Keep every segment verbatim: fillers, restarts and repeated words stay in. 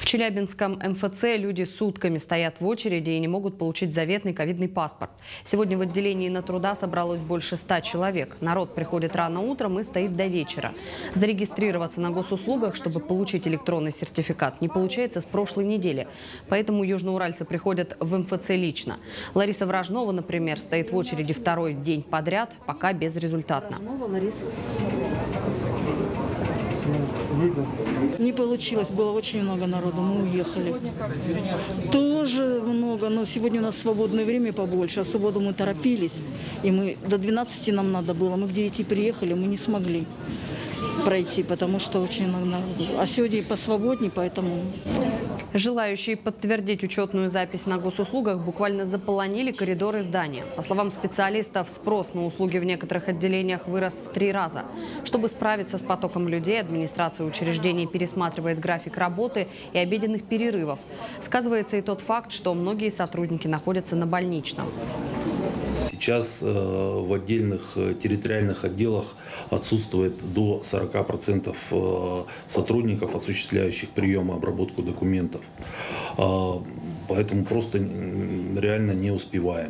В Челябинском эм эф це люди сутками стоят в очереди и не могут получить заветный ковидный паспорт. Сегодня в отделении на труда собралось больше ста человек. Народ приходит рано утром и стоит до вечера. Зарегистрироваться на госуслугах, чтобы получить электронный сертификат, не получается с прошлой недели. Поэтому южноуральцы приходят в эм эф це лично. Лариса Вражнова, например, стоит в очереди второй день подряд, пока безрезультатно. Не получилось, было очень много народу, мы уехали. Тоже много, но сегодня у нас свободное время побольше, а в субботу мы торопились, и мы до двенадцати нам надо было, мы к девяти приехали, мы не смогли пройти, потому что очень много народу. А сегодня и посвободнее, поэтому... Желающие подтвердить учетную запись на госуслугах буквально заполонили коридоры здания. По словам специалистов, спрос на услуги в некоторых отделениях вырос в три раза. Чтобы справиться с потоком людей, администрация учреждений пересматривает график работы и обеденных перерывов. Сказывается и тот факт, что многие сотрудники находятся на больничном. Сейчас в отдельных территориальных отделах отсутствует до сорока процентов сотрудников, осуществляющих прием и обработку документов. Поэтому просто реально не успеваем.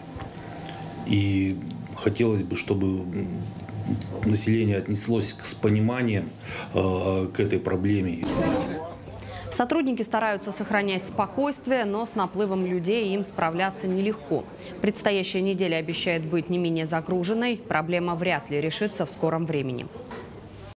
И хотелось бы, чтобы население отнеслось с пониманием к этой проблеме. Сотрудники стараются сохранять спокойствие, но с наплывом людей им справляться нелегко. Предстоящая неделя обещает быть не менее загруженной. Проблема вряд ли решится в скором времени.